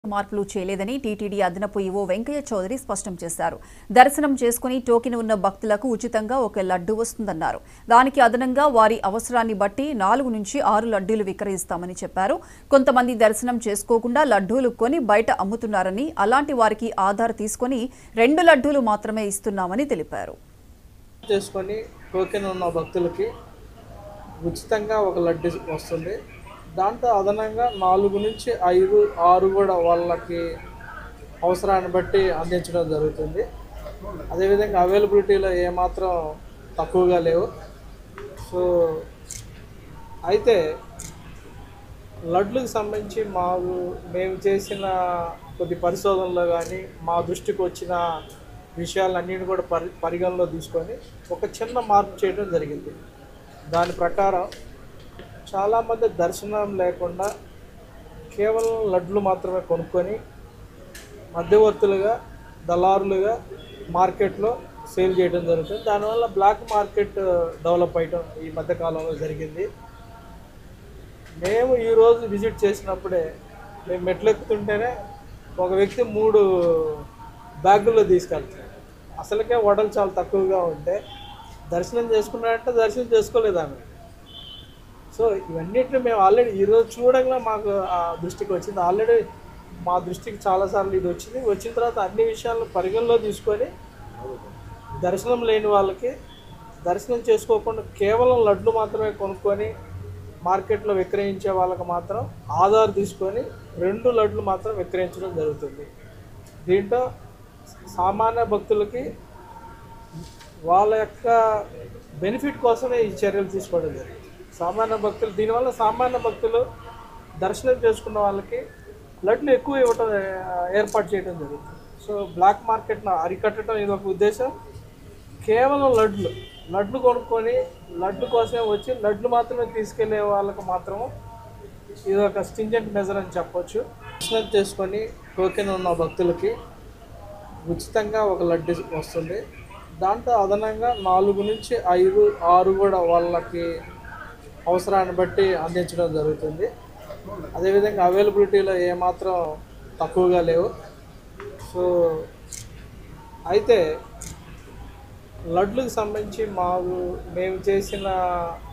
మార్పులు చేయలేదని టీటీడీ అదనపు ఈవో వెంకయ్య చౌదరి స్పష్టం చేశారు. దర్శనం చేసుకుని టోకెన్ ఉన్న భక్తులకు ఉచితంగా ఒక లడ్డు వస్తుందన్నారు. దానికి అదనంగా వారి అవసరాన్ని బట్టి 4 నుంచి 6 లడ్డూలు విక్రయిస్తామని చెప్పారు. కొంతమంది దర్శనం చేసుకోకుండా లడ్డూలు కొని బయట అమ్ముతున్నారని, అలాంటి వారికి ఆధార్ తీసుకొని 2 లడ్డూలు మాత్రమే ఇస్తున్నామని తెలిపారు. చేసుకొని టోకెన్ ఉన్న భక్తులకి ఉచితంగా ఒక లడ్డు వస్తుంది. దాంట్లో అదనంగా 4 నుంచి 5, 6 కూడా వాళ్ళకి అవసరాన్ని బట్టి అందించడం జరుగుతుంది. అదేవిధంగా అవైలబిలిటీలో ఏమాత్రం తక్కువగా లేవు. సో అయితే లడ్లకు సంబంధించి మేము చేసిన కొద్ది పరిశోధనలో కానీ మా దృష్టికి వచ్చిన విషయాలన్నింటినీ కూడా పరిగణలో తీసుకొని ఒక చిన్న మార్పు చేయడం జరిగింది. దాని ప్రకారం చాలామంది దర్శనం లేకుండా కేవలం లడ్లు మాత్రమే కొనుక్కొని మధ్యవర్తులుగా దళారులుగా మార్కెట్లో సేల్ చేయడం జరుగుతుంది. దానివల్ల బ్లాక్ మార్కెట్ డెవలప్ అయ్యడం ఈ మధ్యకాలంలో జరిగింది. మేము ఈరోజు విజిట్ చేసినప్పుడే మేము మెట్లెక్కుతుంటేనే ఒక వ్యక్తి 3 బ్యాగుల్లో తీసుకెళ్తాడు. అసలుకే వడలు చాలా తక్కువగా ఉంటే దర్శనం చేసుకున్నాడంటే దర్శనం చేసుకోలేదు ఆమె. సో ఇవన్నిటిని మేము ఆల్రెడీ ఈరోజు చూడంగా మాకు ఆ దృష్టికి వచ్చింది. ఆల్రెడీ మా దృష్టికి చాలాసార్లు ఇది వచ్చింది. వచ్చిన తర్వాత అన్ని విషయాలను పరిగణలో తీసుకొని దర్శనం లేని వాళ్ళకి దర్శనం చేసుకోకుండా కేవలం లడ్లు మాత్రమే కొనుక్కొని మార్కెట్లో విక్రయించే వాళ్ళకి మాత్రం ఆధార్ తీసుకొని 2 లడ్లు మాత్రం విక్రయించడం జరుగుతుంది. దీంట్లో సామాన్య భక్తులకి వాళ్ళ యొక్క బెనిఫిట్ కోసమే ఈ చర్యలు తీసుకోవడం జరిగింది. దీనివల్ల సామాన్య భక్తులు దర్శనం చేసుకున్న వాళ్ళకి లడ్లు ఎక్కువ ఇవ్వటం ఏర్పాటు చేయడం జరుగుతుంది. సో బ్లాక్ మార్కెట్ను అరికట్టడం ఇది ఒక ఉద్దేశం. కేవలం లడ్లు కొనుక్కొని లడ్డు కోసమే వచ్చి లడ్లు మాత్రమే తీసుకెళ్లే వాళ్ళకి మాత్రం ఇది ఒక స్టింజెంట్ మెజర్ అని చెప్పొచ్చు. దర్శనం చేసుకొని టోకెన్ ఉన్న భక్తులకి ఉచితంగా ఒక లడ్డు వస్తుంది. దాంట్లో అదనంగా 4 నుంచి 5, 6 కూడా వాళ్ళకి అవసరాన్ని బట్టి అందించడం జరుగుతుంది. అదేవిధంగా అవైలబిలిటీలో ఏమాత్రం తక్కువగా లేవు. సో అయితే లడ్లకు సంబంధించి మేము చేసిన